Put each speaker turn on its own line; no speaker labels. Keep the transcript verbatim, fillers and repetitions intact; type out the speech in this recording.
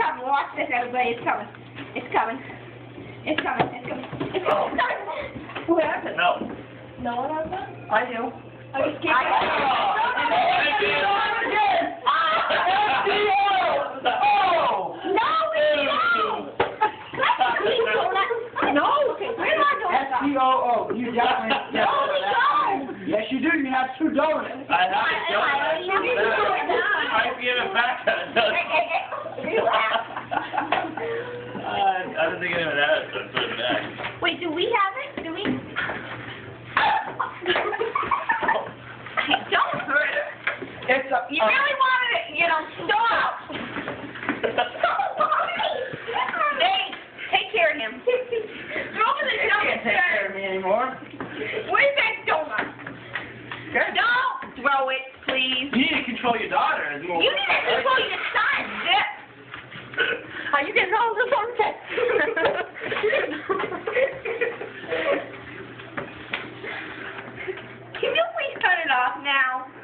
coming. Watch this, everybody. It's coming. It's coming. It's coming. It's coming. It's
Oh.
coming. Who has it?
No.
No one has that?
I do.
Are you scared?
Oh,
No, we don't. No, we're not doing
S
that.
T O O. You definitely.
No, we don't.
Yes, you do. You have two donuts.
I have to do
I- I-
it.
you need to do it now.
I give it back.
Hey, hey, hey. Relax.
Uh, I don't think anyone has it, so I put it back.
Wait, do we have it? Do we? Hey, don't hurt her.
It's a.
You really wanted it, you know, stop. Hey, take care of him. Throw him in the
You can't take care
dumpster.
of me anymore.
Where's that donut?
Okay.
Don't throw it, please.
You need to control your daughter. Is more
You need to control your son. Zip. Are you getting all this on set? Can you please cut it off now?